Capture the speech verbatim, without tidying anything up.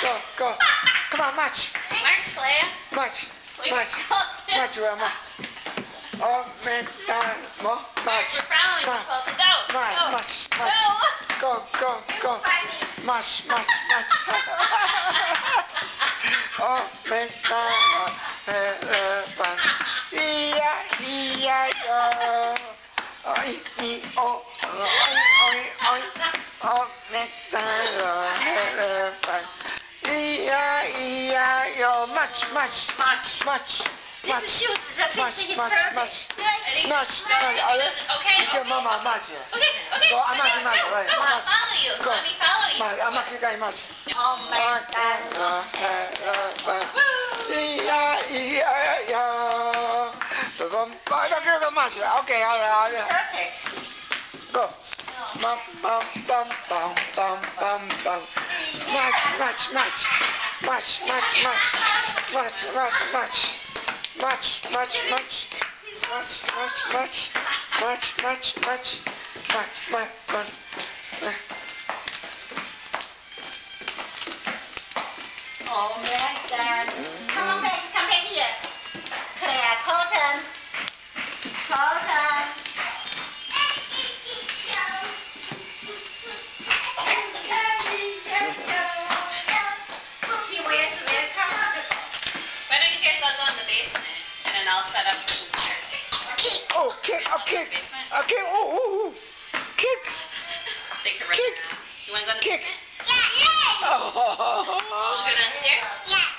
go, go. Come on, march. March, Claire. March, We march, were march, Rama. Oh, man, down, more, march. We're following Come you, on. Colton. Go. March, Go. march, march. Go. Go, go, go. March, march, march. Oh, man, down, elephant. E-I-E-I-O. Oh, E-E-O. Oi, oi, oi. Oh, man, down, elephant. E I E I O. March, march, March. march. This is shoes is a March, fifteen march, perfect. march. I think March, no, march. he All right. doesn't. Okay. Give Mama march. Okay. Okay. Go, I'm Go, marching, march, go, right, Go. I'll march. follow you. Go. Let me follow you. March. I'm not going to march. Oh my God. E I E I O. So go. Okay, go march. Okay, all right, all right. Perfect. Go. Bum, bum, bum, bum, bum, bum, bum. March, march, march. March, march, march. March, march, march. March, march, march. March, march, march. March, march, march. March, march, march. Oh my God. Come on back. Come back here. Claire, Colton. Colton. He wears very comfortable. Why don't you guys all go in the basement and then I'll set up for the start. Okay. Oh, kick, a kick. A kick. Oh, oh, oh. Kick. They can run Kick. around. You want to go in the Kick. basement? Yeah. Oh. You want to go downstairs? Yeah.